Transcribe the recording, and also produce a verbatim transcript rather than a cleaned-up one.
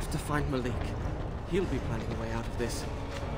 have to find Malik. He'll be planning a way out of this.